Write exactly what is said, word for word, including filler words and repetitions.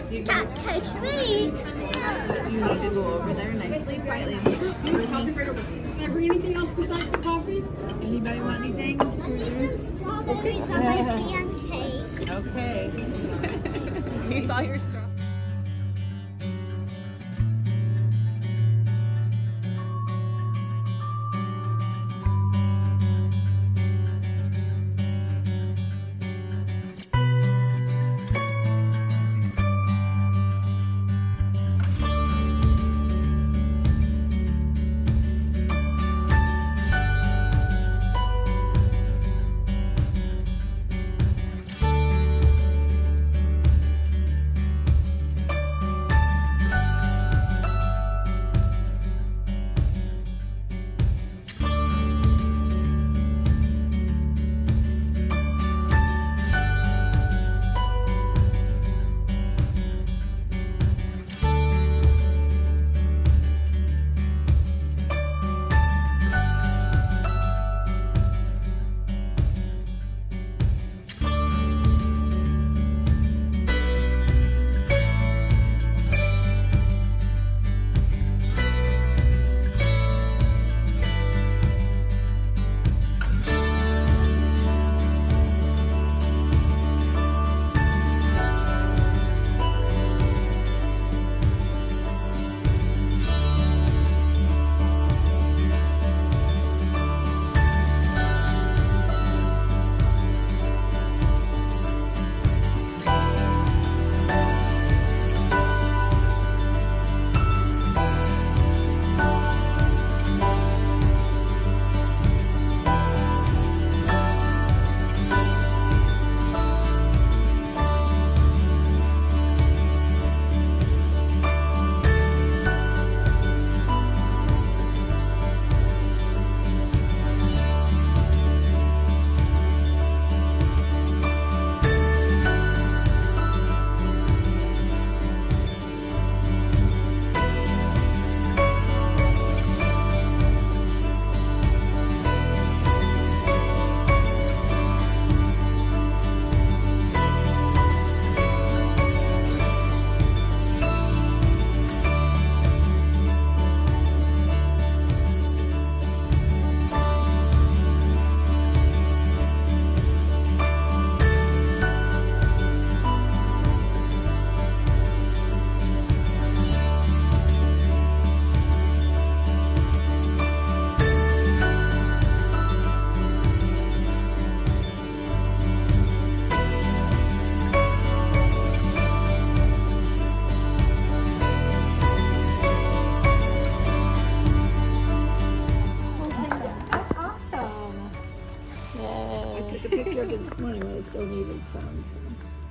Can't catch me. You need to go over there nicely, quietly. Can I bring anything else besides the coffee? Anybody want anything? Some strawberries on my pancake. Okay. You saw your straw. I took a picture of it this morning when I still needed some. So.